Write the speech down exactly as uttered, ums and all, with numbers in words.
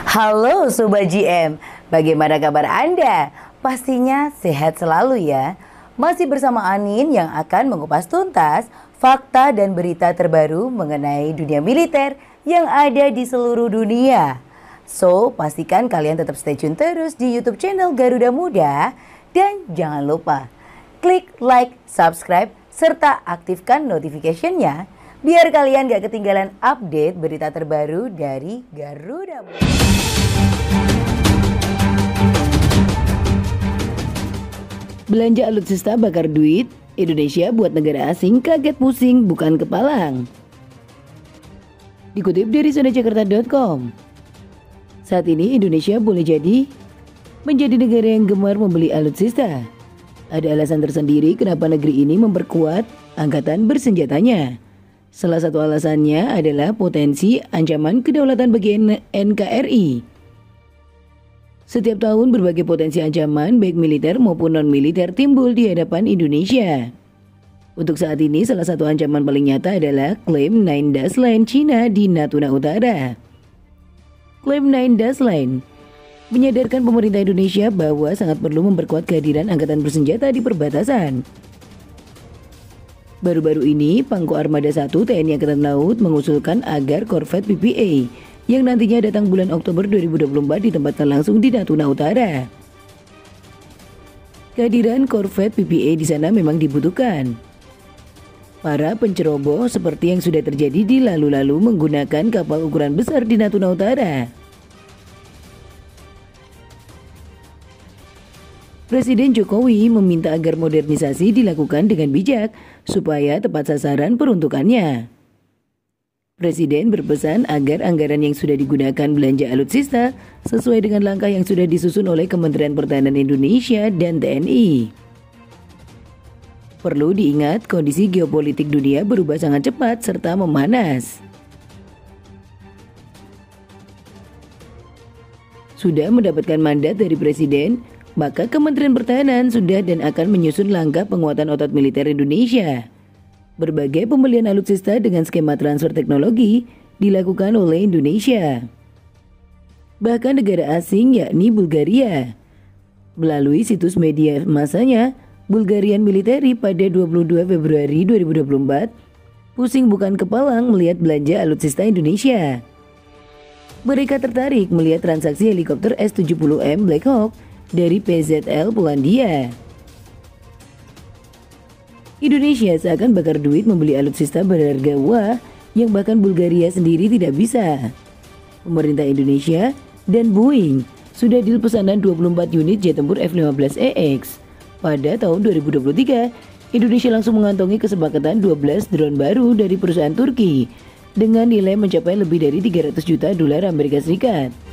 Halo Sobat G M, bagaimana kabar Anda? Pastinya sehat selalu ya. Masih bersama Anin yang akan mengupas tuntas fakta dan berita terbaru mengenai dunia militer yang ada di seluruh dunia. So, pastikan kalian tetap stay tune terus di YouTube channel Garuda Muda. Dan jangan lupa klik like, subscribe, serta aktifkan notification-nya biar kalian gak ketinggalan update berita terbaru dari Garuda Muda. Belanja alutsista bakar duit, Indonesia buat negara asing kaget pusing bukan kepalang. Dikutip dari zona jakarta titik com, saat ini Indonesia boleh jadi menjadi negara yang gemar membeli alutsista. Ada alasan tersendiri kenapa negeri ini memperkuat angkatan bersenjatanya. Salah satu alasannya adalah potensi ancaman kedaulatan bagi N K R I. Setiap tahun berbagai potensi ancaman baik militer maupun non-militer timbul di hadapan Indonesia. Untuk saat ini salah satu ancaman paling nyata adalah klaim Nine Dash Line Cina di Natuna Utara. Klaim Nine Dash Line menyadarkan pemerintah Indonesia bahwa sangat perlu memperkuat kehadiran angkatan bersenjata di perbatasan. Baru-baru ini, Pangko Armada satu T N I Angkatan Laut mengusulkan agar Korvet P P A yang nantinya datang bulan Oktober dua ribu dua puluh empat ditempatkan langsung di Natuna Utara. Kehadiran Korvet P P A di sana memang dibutuhkan. Para penceroboh seperti yang sudah terjadi di lalu-lalu menggunakan kapal ukuran besar di Natuna Utara. Presiden Jokowi meminta agar modernisasi dilakukan dengan bijak supaya tepat sasaran peruntukannya. Presiden berpesan agar anggaran yang sudah digunakan belanja alutsista sesuai dengan langkah yang sudah disusun oleh Kementerian Pertahanan Indonesia dan T N I. Perlu diingat kondisi geopolitik dunia berubah sangat cepat serta memanas. Sudah mendapatkan mandat dari Presiden, maka Kementerian Pertahanan sudah dan akan menyusun langkah penguatan otot militer Indonesia. Berbagai pembelian alutsista dengan skema transfer teknologi dilakukan oleh Indonesia. Bahkan negara asing yakni Bulgaria. Melalui situs media masanya, Bulgarian Military pada dua puluh dua Februari dua ribu dua puluh empat pusing bukan kepalang melihat belanja alutsista Indonesia. Mereka tertarik melihat transaksi helikopter S tujuh puluh M Black Hawk dari P Z L Polandia. Indonesia seakan bakar duit membeli alutsista berharga wah yang bahkan Bulgaria sendiri tidak bisa. Pemerintah Indonesia dan Boeing sudah deal pesanan dua puluh empat unit jet tempur F lima belas E X. Pada tahun dua ribu dua puluh tiga, Indonesia langsung mengantongi kesepakatan dua belas drone baru dari perusahaan Turki dengan nilai mencapai lebih dari tiga ratus juta dolar Amerika Serikat.